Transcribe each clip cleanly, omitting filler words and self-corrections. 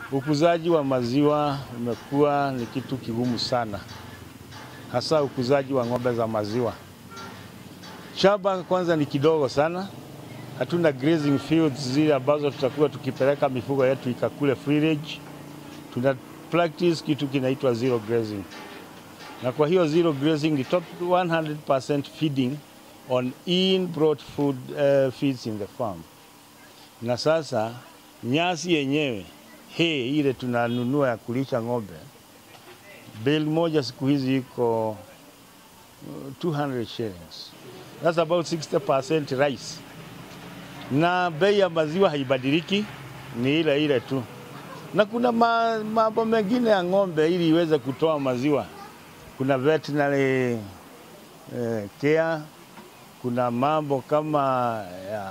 Ukuzaji wa maziwa umekuwa ni kitu kigumu sana, hasa ukuzaji wa ng'ombe za maziwa. Shamba kwanza ni kidogo sana, hatuna grazing fields zile ambazo tutakuwa tukipeleka mifugo yetu ikakule free range. Tuna practice kitu kinaitwa zero grazing. Na kwa hiyo zero grazing ni top 100% feeding on in-brought food feeds in the farm. Na sasa nyasi yenyewe ile tunanunua ya kulisha ng'ombe, bale moja siku hizi iko 200 shillings. That's about 60% rice. Na bei ya maziwa haibadiliki, ni ile tu. Na kuna mambo mengine ya ng'ombe ili iweze kutoa maziwa. Kuna veterinary care, kuna mambo kama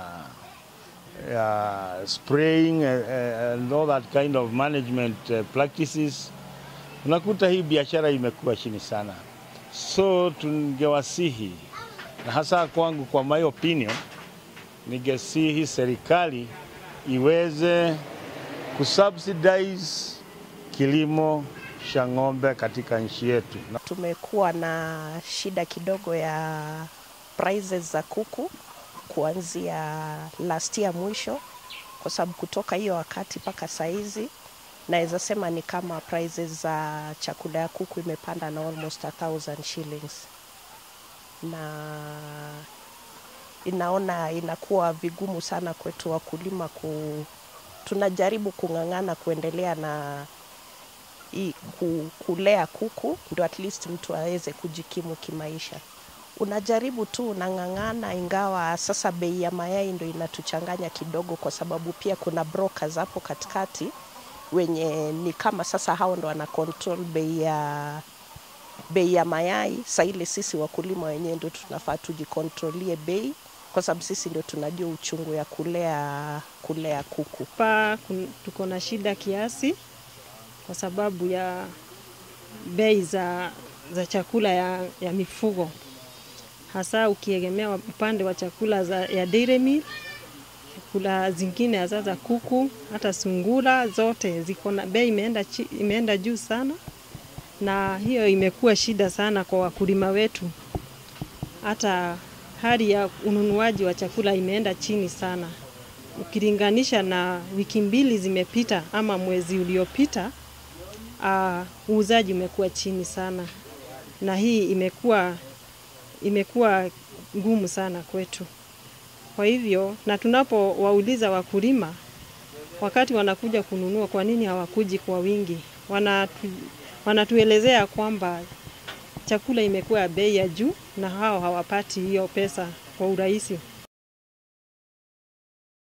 spraying and all that kind of management practices. Unakuta hii biashara imekuwa chini sana. So tungewasihi, na hasa kwangu, kwa my opinion, ningesihi serikali iweze kusubsidize kilimo cha ng'ombe katika nchi yetu. Tumekuwa na shida kidogo ya prices za kuku kuanzia last year mwisho, kwa sababu kutoka hiyo wakati mpaka saizi naweza sema ni kama prices za chakula ya kuku imepanda na almost 1,000 shillings. Na inakuwa vigumu sana kwetu wakulima tunajaribu kung'ang'ana kuendelea na kulea kuku ndio at least mtu aweze kujikimu kimaisha. Unajaribu tu, unang'ang'ana, ingawa sasa bei ya mayai ndio inatuchanganya kidogo, kwa sababu pia kuna brokers hapo katikati wenye ni kama sasa hao ndio wana control bei ya mayai. Sasa ile sisi wakulima wenyewe ndio tunafaa tujikontrolie bei, kwa sababu sisi ndio tunajua uchungu ya kulea kuku. Tuko na shida kiasi kwa sababu ya bei za chakula ya mifugo. Hasa ukiegemea upande wa chakula ya dairy meal, chakula zingine za kuku, hata sungura zote ziko na bei imeenda juu sana, na hiyo imekuwa shida sana kwa wakulima wetu. Hata hali ya ununuaji wa chakula imeenda chini sana. Ukilinganisha na wiki 2 zimepita ama mwezi uliopita, uuzaji umekuwa chini sana. Na hii imekuwa ngumu sana kwetu. Kwa hivyo, na tunapowauliza wakulima wakati wanakuja kununua, kwa nini hawakuji kwa wingi, wanatuelezea kwamba chakula imekuwa bei ya juu na hao hawapati hiyo pesa kwa urahisi.